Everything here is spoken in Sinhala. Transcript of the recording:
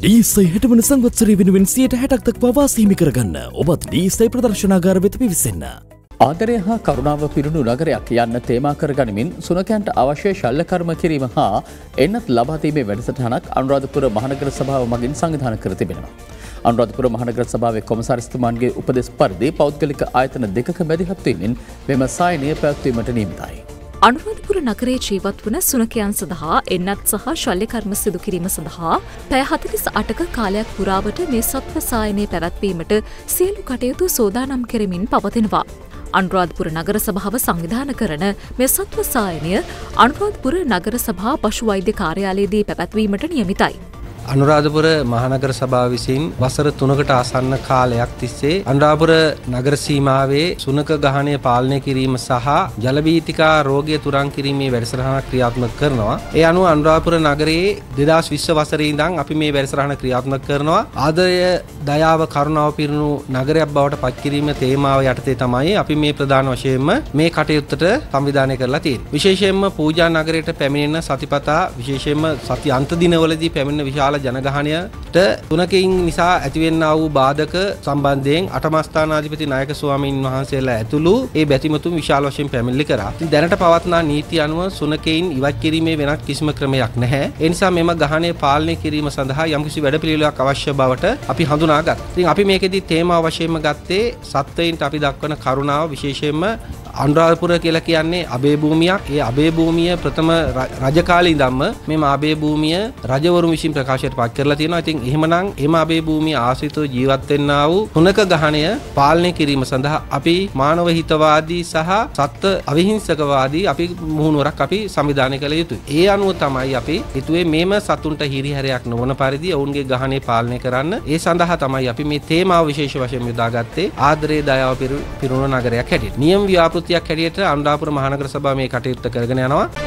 ඩීසයි 60 වන සංවත්සරය වෙනුවෙන් 60ක් දක්වා වාසි හිමි කරගන්න ඔබත් ඩීසයි ප්‍රදර්ශනාගාර වෙත පිවිසෙන්න. ආදරය හා කරුණාව පිරුණු නගරයක් යන්න තේමා කරගනිමින් සුනකයන්ට අවශ්‍ය ශල්‍ය කර්ම කිරීම හා එන්නත් ලබා දීමේ වැඩසටහනක් අනුරාධපුර මහනගර සභාව මගින් සංවිධානය කර තිබෙනවා. අනුරාධපුර මහනගර සභාවේ කොමසාරිස්තුමාන්ගේ උපදෙස් පරිදි පෞද්ගලික ආයතන දෙකක මැදිහත් වීමෙන් මෙම සායනය පැවැත්වීමට නියමිතයි. අනුරාධපුර නගරයේ ජීවත් වන සුනකයන් සඳහා එන්නත් සහ ශල්‍ය කර්ම සිදු කිරීම සඳහා පැය 48ක කාලයක් පුරාවට මේ සත්ව සායනය පැවැත්වීමට සියලු කටයුතු සෝදානම් කෙරෙමින් පවතිනවා. අනුරාධපුර නගර සභාව සංවිධානය කරන මේ සත්ව සායනය අනුරාධපුර නගර සභා පශු වෛද්‍ය කාර්යාලයේදී පැවැත්වීමට නියමිතයි. අනුරාධපුර මහනගර සභාව විසින් වසර 3කට ආසන්න කාලයක් තිස්සේ අනුරාධපුර නගර සීමාවේ සුනක ගහණය පාලනය කිරීම සහ ජලබීතිකා රෝගය තුරන් කිරීමේ වැඩසටහනක් ක්‍රියාත්මක කරනවා. ඒ අනුව අනුරාධපුර නගරයේ 2020 වසරේ ඉඳන් අපි මේ වැඩසටහන ක්‍රියාත්මක කරනවා. ආදරය, දයාව, කරුණාව පිරුණු නගරයක් බවට පත් කිරීම තේමාව යටතේ තමයි අපි මේ ප්‍රධාන වශයෙන්ම මේ කටයුත්තට සංවිධානය කරලා තියෙන්නේ. විශේෂයෙන්ම පූජා නගරයට පැමිණෙන සතිපතා විශේෂයෙන්ම සති අන්ත දිනවලදී පැමිණෙන විශාල ජනගහනයට තුනකින් නිසා ඇතිවෙන්නා වූ බාධක සම්බන්ධයෙන් අටමස්ථානාධිපති නායක ස්වාමීන් වහන්සේලා ඇතුළු ඒ බැතිමතුන් විශාල වශයෙන් පැමිණිලි කරා. ඉතින් දැනට පවත්නා නීති අනුව සුනකයින් ඉවත් කිරීමේ වෙනත් කිසිම ක්‍රමයක් නැහැ. ඒ නිසා මෙම ගහණය පාලනය කිරීම සඳහා යම්කිසි වැඩපිළිවෙලක් අවශ්‍ය බවට අපි හඳුනාගත්තා. ඉතින් අපි මේකෙදි තේමාව වශයෙන්ම ගත්තේ සත්වයින්ට අපි දක්වන කරුණාව විශේෂයෙන්ම අනුරාධපුර කියලා කියන්නේ අබේ භූමියක්. ඒ අබේ භූමිය ප්‍රථම රජ කාලේ ඉඳන්ම මෙම අබේ භූමිය රජවරුන් විසින් ප්‍රකාශයට පත් කරලා තියෙනවා. ඉතින් එහෙමනම් එම අබේ භූමිය ආශ්‍රිතව ජීවත් වෙන්නා වූ තුනක ගහණය පාලනය කිරීම සඳහා අපි මානව හිතවාදී සහ සත්ත්ව අවිහිංසකවාදී අපි මුහුණුවරක් අපි සංවිධානය කළ යුතුයි. ඒ අනුව තමයි අපි හිතුවේ මේම සතුන්ට හිරිහැරයක් නොවන පරිදි ඔවුන්ගේ ගහණය පාලනය කරන්න. ඒ සඳහා තමයි අපි මේ තේමාව විශේෂ වශයෙන් යොදාගත්තේ ආදරේ දයාව පිරුණු නගරයක් හැටියට. නියම ව්‍යාපෘතියක් හැටියට අනුරාධපුර මහනගර සභාව මේ කටයුත්ත කරගෙන යනවා.